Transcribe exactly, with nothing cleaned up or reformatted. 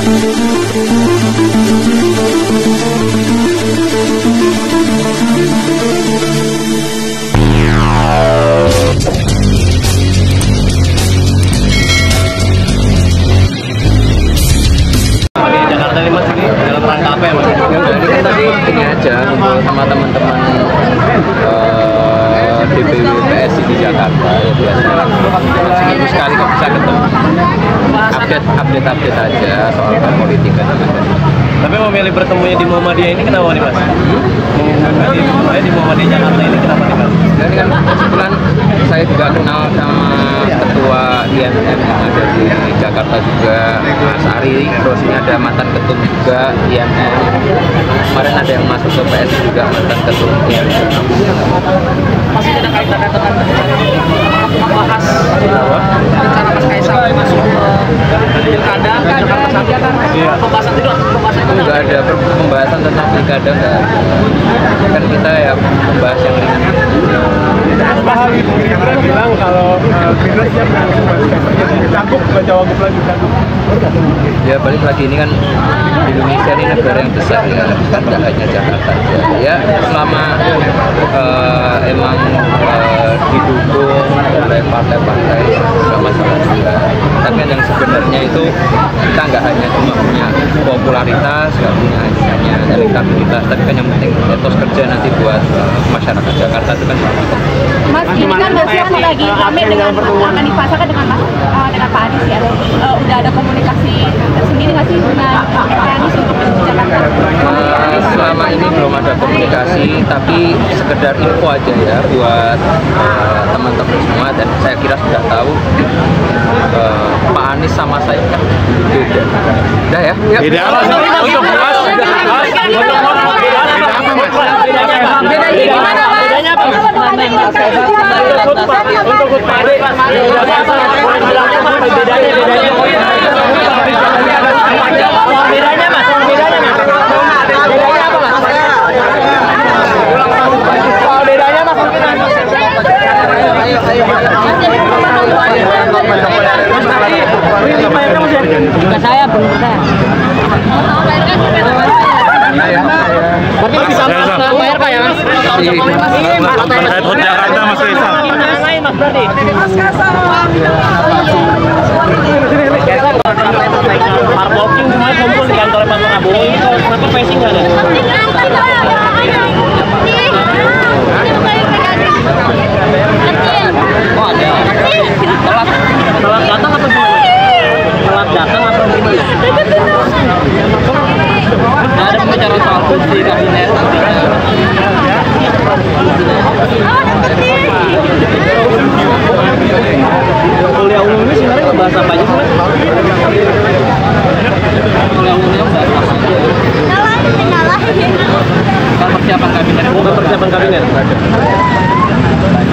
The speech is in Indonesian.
Sama teman-teman uh, D P W P S I di Jakarta ya biasa seminggu sekali kok bisa ketemu update update update aja soal perpolitikan. Tapi memilih bertemunya di Muhammadiyah ini kenapa nih Mas? Hmm? Di Muhammadiyah Jakarta ini kenapa nih Mas? Dan kan kebetulan saya juga kenal sama ketua I M M yang ada di Jakarta juga, Mas Ari, terus ini ada mantan ketum juga I M M. Kemarin ada yang masuk ke P S I juga mantan ketum I M M. Masih ada kaitannya dengan membahas rencana Mas Kaisang masuk ke pilkada, pilkada pembahasan itu, pembahasan itu nggak ada pembahasan tentang pilkada, nggak ada. Kan kita ya membahas yang ringan. Pak Gibran bilang kalau Gibran siap cakup baca wagub lagi cakup. Ya balik lagi, ini kan Indonesia ini negara yang besar ya, tidak hanya Jakarta aja. Ya selama uh, emang uh, didukung oleh partai-partai nggak masalah juga. Tapi yang sebenarnya itu kita nggak hanya cuma punya popularitas, nggak punya hanya elektabilitas, tapi kan yang penting etos kerja nanti buat uh, masyarakat Jakarta itu kan. Mas, ini kan Mas lagi rame dengan akan dipasangkan dengan Mas uh, dengan Pak Anies ya. Uh, udah ada komunikasi tersendiri nggak sih dengan Pak Anies untuk Jakarta? Uh, selama ini belum ada komunikasi, tapi sekedar info aja ya buat teman-teman uh, semua, dan saya kira sudah tahu uh, Pak Anies sama saya kan beda. Udah ya? Beda apa? Untuk Mas, bedanya gimana Mas? Bedanya apa? Untuk Pak Ade, bedanya apa? Bedanya Mas, bedanya Mas, bedanya Mas. Bedanya apa Mas? Soal bedanya Mas. Juga saya belum percaya. Berarti lebih sama dengan Pak R K ya Mas? Terkait Hut Jakarta Mas Kaisang. Mas berarti. Mas Kaisang. Parboking semuanya kumpul di kantor Pak Prabowo. Ini kalau kenapa facing nggak ada? Oh ada. Telat, telat datang atau gimana? Telat datang atau gimana? Nah, ada pembicaraan soal kursi kabinet nantinya. Kuliah umum ini sebenarnya ngebahas apa aja sih Mas? Kuliah umumnya ngebahas apa aja? Bukan persiapan kabinet. Bukan persiapan kabinet.